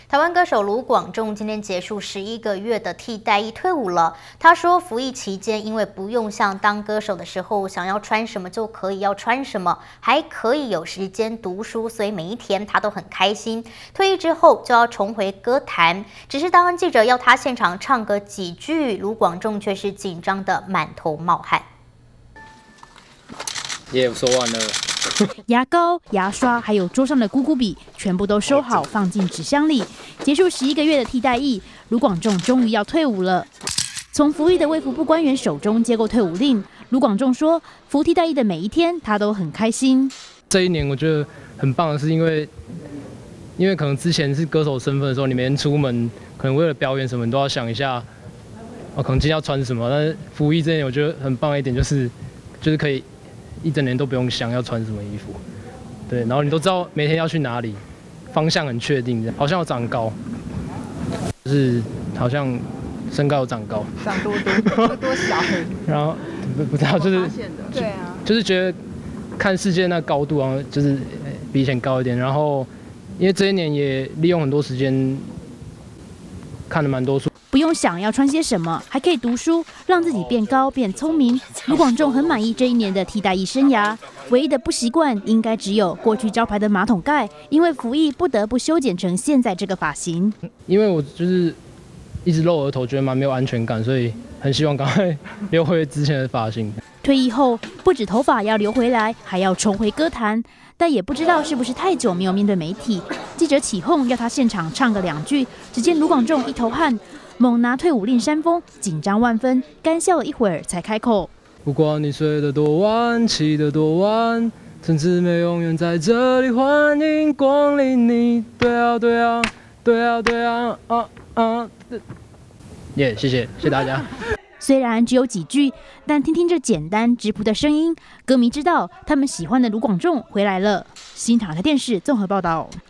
台湾歌手卢广仲今天结束11个月的替代役退伍了。他说，服役期间因为不用像当歌手的时候想要穿什么就可以要穿什么，还可以有时间读书，所以每一天他都很开心。退役之后就要重回歌坛，只是当记者要他现场唱个几句，卢广仲却是紧张的满头冒汗。 也说完了。 牙膏、牙刷，还有桌上的咕咕笔，全部都收好，放进纸箱里。结束11个月的替代役，卢广仲终于要退伍了。从服役的卫福部官员手中接过退伍令，卢广仲说，服替代役的每一天，他都很开心。 这一年我觉得很棒的是，因为可能之前是歌手身份的时候，你每天出门，可能为了表演什么，你都要想一下，可能今天要穿什么。但是服役这一年，我觉得很棒的一点就是可以。一整年都不用想要穿什么衣服，对，然后你都知道每天要去哪里，方向很确定，好像有长高，就是好像身高有长高， 长多小， 然后不知道就是对啊， 就是觉得看世界那高度啊，就是比以前高一点，然后因为这一年也利用很多时间看了蛮多书。 不用想要穿些什么，还可以读书，让自己变高变聪明。卢广仲很满意这一年的替代役生涯，唯一的不习惯应该只有过去招牌的马桶盖，因为服役不得不修剪成现在这个发型。 因为我就是一直露额头，觉得蛮没有安全感，所以很希望赶快留回之前的发型。 退役后，不止头发要留回来，还要重回歌坛，但也不知道是不是太久没有面对媒体，记者起哄要他现场唱个2句，只见卢广仲一头汗。猛拿退伍令扇风，紧张万分，干笑了一会儿才开口。 不管你睡得多晚，起得多晚，陈志美永远在这里欢迎光临你。对啊，对啊，对啊，对啊，耶，谢谢大家。 虽然只有几句，但听听这简单质朴的声音，歌迷知道他们喜欢的卢广仲回来了。新唐台电视综合报道。